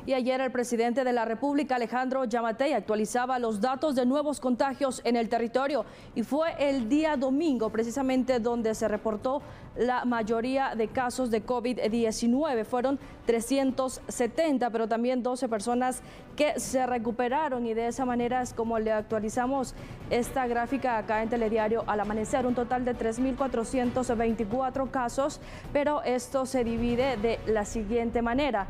Y ayer el presidente de la República, Alejandro Yamatei, actualizaba los datos de nuevos contagios en el territorio. Y fue el día domingo, precisamente, donde se reportó la mayoría de casos de COVID-19. Fueron 370, pero también 12 personas que se recuperaron. Y de esa manera es como le actualizamos esta gráfica acá en Telediario al amanecer. Un total de 3.424 casos, pero esto se divide de la siguiente manera: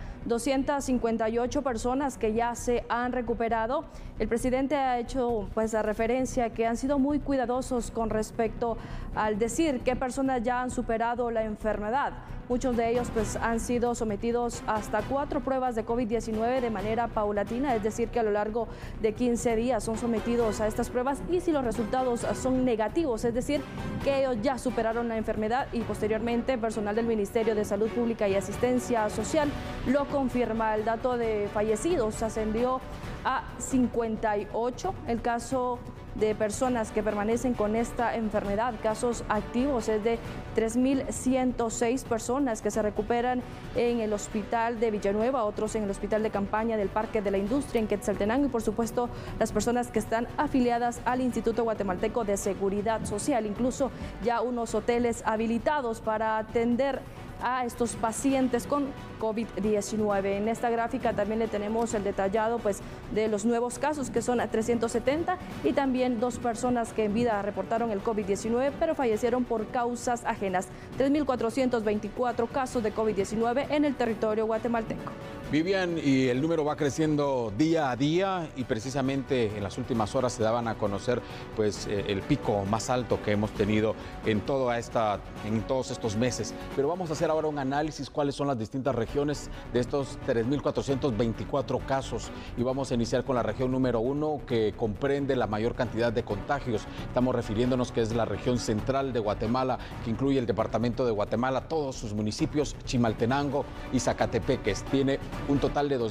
258 personas que ya se han recuperado. El presidente ha hecho la referencia que han sido muy cuidadosos con respecto al decir qué personas ya han superado la enfermedad. Muchos de ellos han sido sometidos hasta 4 pruebas de COVID-19 de manera paulatina, es decir, que a lo largo de 15 días son sometidos a estas pruebas, y si los resultados son negativos, es decir, que ellos ya superaron la enfermedad, y posteriormente personal del Ministerio de Salud Pública y Asistencia Social lo confirma. El dato de fallecidos ascendió a 58. El caso de personas que permanecen con esta enfermedad, casos activos, es de 3.106 personas que se recuperan en el hospital de Villanueva, otros en el hospital de campaña del Parque de la Industria en Quetzaltenango, y por supuesto las personas que están afiliadas al Instituto Guatemalteco de Seguridad Social. Incluso ya unos hoteles habilitados para atender a estos pacientes con COVID-19. En esta gráfica también le tenemos el detallado de los nuevos casos, que son 370, y también 2 personas que en vida reportaron el COVID-19 pero fallecieron por causas ajenas. 3.424 casos de COVID-19 en el territorio guatemalteco. Vivian, y el número va creciendo día a día, y precisamente en las últimas horas se daban a conocer el pico más alto que hemos tenido en todos estos meses. Pero vamos a hacer ahora un análisis cuáles son las distintas regiones de estos 3.424 casos, y vamos a iniciar con la región número 1, que comprende la mayor cantidad de contagios. Estamos refiriéndonos que es la región central de Guatemala, que incluye el departamento de Guatemala, todos sus municipios, Chimaltenango y Zacatepeques. Tiene un total de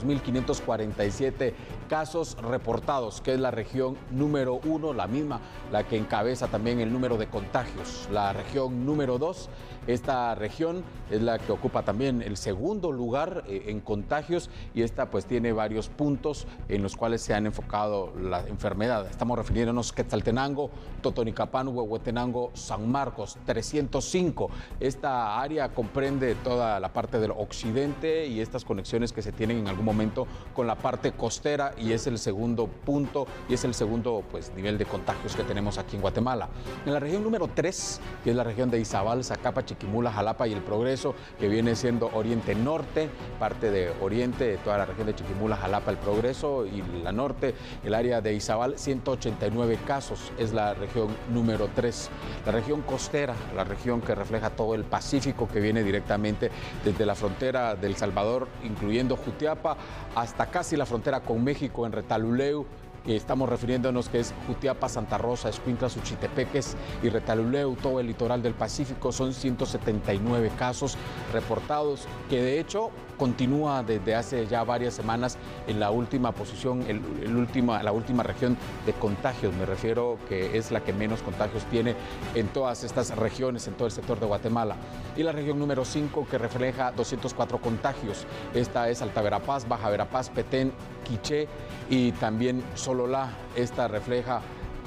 2.547 casos reportados, que es la región número 1, la misma, la que encabeza también el número de contagios. La región número 2, esta región es la que ocupa también el segundo lugar en contagios, y esta tiene varios puntos en los cuales se han enfocado la enfermedad. Estamos refiriéndonos a Quetzaltenango, Totonicapán, Huehuetenango, San Marcos, 305. Esta área comprende toda la parte del occidente y estas conexiones que se tienen en algún momento con la parte costera, y es el segundo punto y es el segundo nivel de contagios que tenemos aquí en Guatemala. En la región número 3, que es la región de Izabal, Zacapa, Chiquimula, Jalapa y El Progreso, que viene siendo oriente-norte, parte de oriente de toda la región de Chiquimula, Jalapa, El Progreso y la norte, el área de Izabal, 189 casos, es la región número 3. La región costera, la región que refleja todo el Pacífico, que viene directamente desde la frontera de El Salvador, incluyendo Jutiapa, hasta casi la frontera con México en Retaluleu. Estamos refiriéndonos que es Jutiapa, Santa Rosa, Escuintla, Suchitepeques y Retaluleu, todo el litoral del Pacífico. Son 179 casos reportados, que de hecho continúa desde hace ya varias semanas en la última posición, la última región de contagios. Me refiero que es la que menos contagios tiene en todas estas regiones, en todo el sector de Guatemala. Y la región número 5, que refleja 204 contagios. Esta es Alta Verapaz, Baja Verapaz, Petén, Quiché y también Sololá. Esta refleja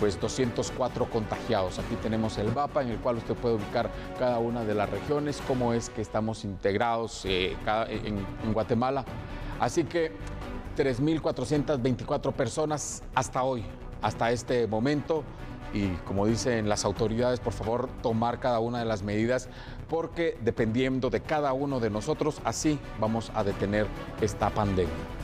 204 contagiados. Aquí tenemos el mapa en el cual usted puede ubicar cada una de las regiones, cómo es que estamos integrados en Guatemala. Así que 3.424 personas hasta hoy, hasta este momento. Y como dicen las autoridades, por favor, tomar cada una de las medidas, porque dependiendo de cada uno de nosotros, así vamos a detener esta pandemia.